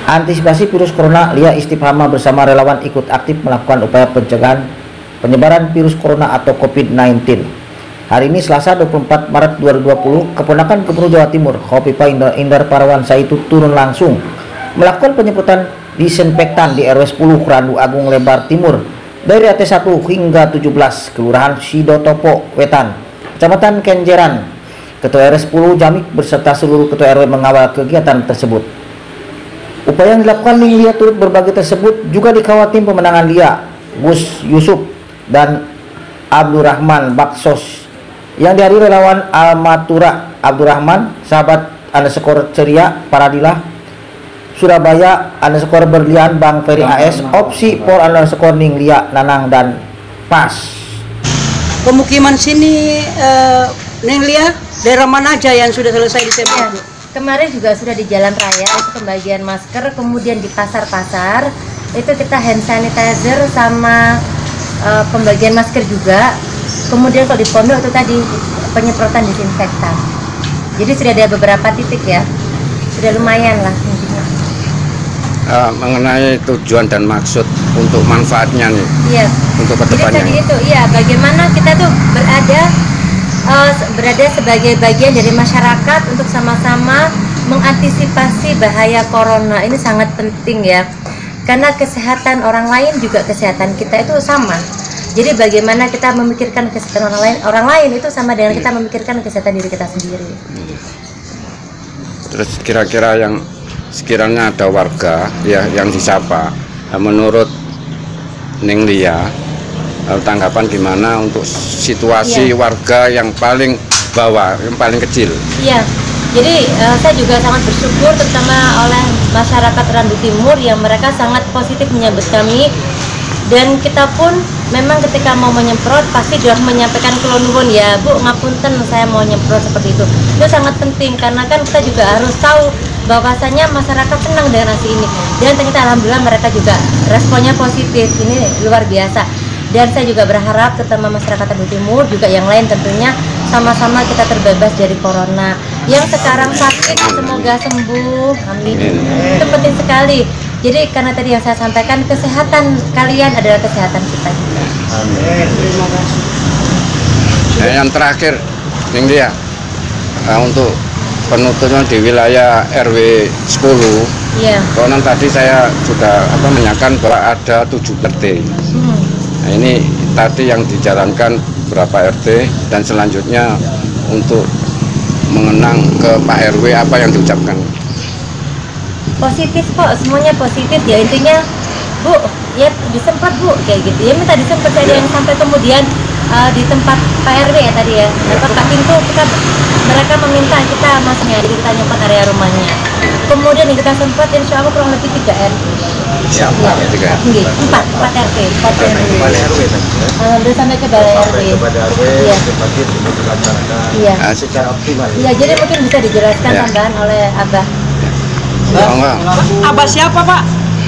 Antisipasi virus corona, Lia Istifhamah bersama relawan ikut aktif melakukan upaya pencegahan penyebaran virus corona atau COVID-19. Hari ini Selasa 24 Maret 2020, keponakan Gubernur Jawa Timur, Khofifah Indar Parawansa itu turun langsung melakukan penyemprotan disinfektan di RW 10 Randu Agung Lebar Timur dari RT 1 hingga 17, Kelurahan Sidotopo Wetan, Kecamatan Kenjeran. Ketua RW 10 Jamik beserta seluruh ketua RW mengawal kegiatan tersebut. Upaya yang dilakukan Ning Lia turut berbagi tersebut juga dikawal tim pemenangan Lia, Gus Yusuf dan Abdurrahman Baksos, yang dihadiri relawan Almatura Abdurrahman, sahabat _ceria Paradilah, Surabaya _berlian Bang Ferry AS, opsi por _Ning Lia Nanang dan Pas. Pemukiman sini Ning Lia, daerah mana aja yang sudah selesai disemprot? Ya, kemarin juga sudah di jalan raya itu pembagian masker, kemudian di pasar-pasar itu kita hand sanitizer sama pembagian masker juga. Kemudian kalau di pondok itu tadi penyemprotan disinfektan. Jadi sudah ada beberapa titik ya, sudah lumayan lah intinya. Mengenai tujuan dan maksud untuk manfaatnya nih, iya, untuk kedepannya. Jadi tadi itu, iya, bagaimana kita tuh berada sebagai bagian dari masyarakat untuk sama-sama mengantisipasi bahaya corona. Ini sangat penting ya, karena kesehatan orang lain juga kesehatan kita itu sama. Jadi bagaimana kita memikirkan kesehatan orang lain itu sama dengan kita memikirkan kesehatan diri kita sendiri. Terus kira-kira yang sekiranya ada warga ya yang disapa, menurut Ning Lia, tanggapan gimana untuk situasi warga yang paling bawah, yang paling kecil? Iya, jadi saya juga sangat bersyukur terutama oleh masyarakat Randu Timur yang mereka sangat positif menyambut kami. Dan kita pun memang ketika mau menyemprot pasti sudah menyampaikan kulon nuwun ya Bu, ngapunten saya mau nyemprot seperti itu. Itu sangat penting karena kan kita juga harus tahu bahwasanya masyarakat senang dengan aksi ini. Dan ternyata alhamdulillah mereka juga responnya positif, ini luar biasa. Dan saya juga berharap terutama masyarakat Randu Timur juga yang lain tentunya sama-sama kita terbebas dari corona. Yang sekarang sakit semoga sembuh, amin. Itu penting sekali. Jadi karena tadi yang saya sampaikan, kesehatan kalian adalah kesehatan kita juga. Amin. Terima kasih. Yang terakhir, Ning Lia, untuk penutupnya di wilayah RW 10. Iya. Konon tadi saya sudah menanyakan bahwa ada 7 RT. Nah, ini tadi yang dijalankan berapa RT dan selanjutnya untuk mengenang ke Pak RW apa yang diucapkan? Positif kok, semuanya positif ya, intinya Bu ya disemprot Bu kayak gitu ya, minta disemprot saja yang sampai kemudian di tempat Pak RW ya tadi ya, tempat pintu mereka meminta kita masnya, jadi kita nyemprot area rumahnya, kemudian yang kita semprot insya Allah kurang lebih 3 RW. Ya, 4 RT. 4 RW. Alhamdulillah sampai ke Balai RW. Iya. Iya. Secara optimal. Iya, jadi mungkin bisa dijelaskan tambahan oleh Abah. Abah siapa Pak?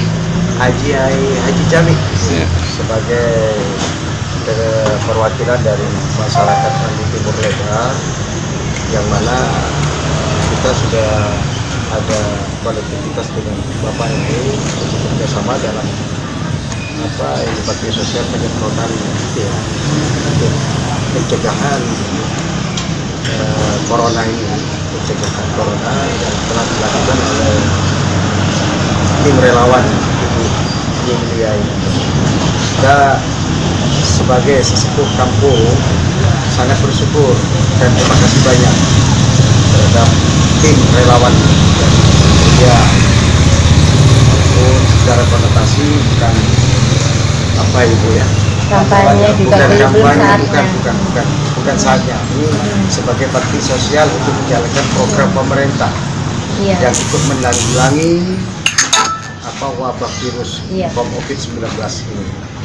Haji Jamik sebagai perwakilan dari masyarakat Randu Timur Lebar, yang mana kita sudah ada konektivitas dengan Bapak ini untuk bekerjasama dalam bakti sosial penyemprotan ya, untuk pencegahan corona ini, pencegahan corona yang telah dilakukan oleh tim relawan Ibu Ning Lia ini. Kita sebagai sesepuh kampung sangat bersyukur dan terima kasih banyak terhadap tim relawan ya, secara konotasi bukan apa Ibu ya, kampanye juga bukan saatnya ini sebagai bakti sosial untuk menjalankan program pemerintah yang ikut menanggulangi wabah virus COVID-19 ini.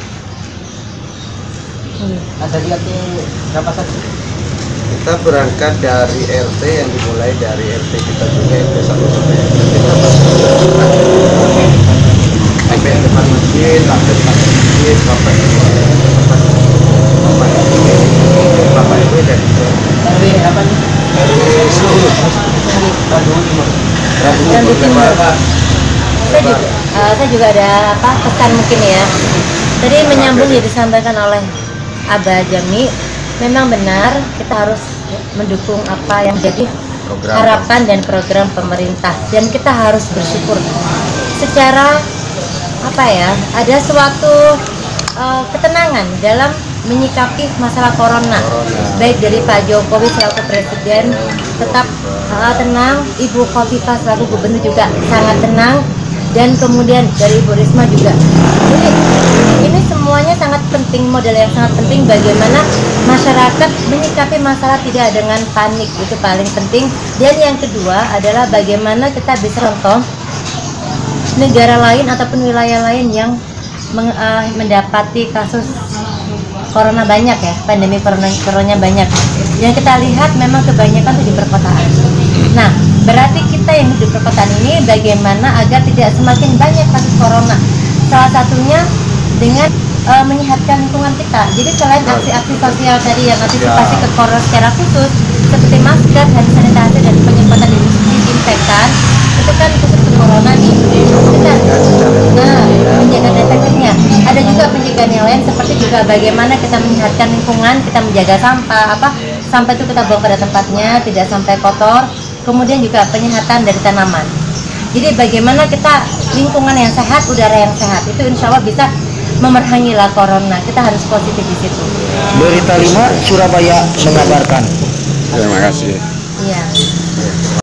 Ada lihatnya berapa saja? Kita berangkat dari RT yang dimulai dari RT kita juga RT 1 sampai RT 13 sampai depan masjid, sampai depan masjid, sampai depan Bapak RW dari RW apa nih? RW 10 Randu Timur. Saya juga ada pesan mungkin ya. Tadi menyambung yang disampaikan oleh Abah Jami, memang benar kita harus mendukung apa yang menjadi harapan dan program pemerintah, dan kita harus bersyukur secara ada suatu ketenangan dalam menyikapi masalah corona. Baik dari Pak Jokowi selaku presiden tetap tenang, Ibu Khofifah selaku gubernur juga sangat tenang, dan kemudian dari Ibu Risma juga. Jadi ini semuanya sangat penting, modal yang sangat penting bagaimana masyarakat menyikapi masalah tidak dengan panik, itu paling penting. Dan yang kedua adalah bagaimana kita bisa contoh negara lain ataupun wilayah lain yang mendapati kasus corona banyak ya, pandemi corona banyak. Yang kita lihat memang kebanyakan itu di perkotaan. Nah, berarti kita yang di perkotaan ini bagaimana agar tidak semakin banyak kasus corona. Salah satunya dengan menyehatkan lingkungan kita. Jadi selain aksi-aksi sosial tadi yang antisipasi ke corona secara khusus seperti masker, hand sanitizer, dan penyemprotan disinfektan, itu kan khusus ke corona nih. Kita menjaga deteksinya. Ada juga pencegahan yang lain seperti juga bagaimana kita menyehatkan lingkungan, kita menjaga sampah itu kita bawa pada tempatnya, tidak sampai kotor. Kemudian juga penyehatan dari tanaman. Jadi bagaimana kita lingkungan yang sehat, udara yang sehat, itu insya Allah bisa memerangilah corona. Kita harus positif di situ. Berita 5 Surabaya mengabarkan. Terima kasih. Iya.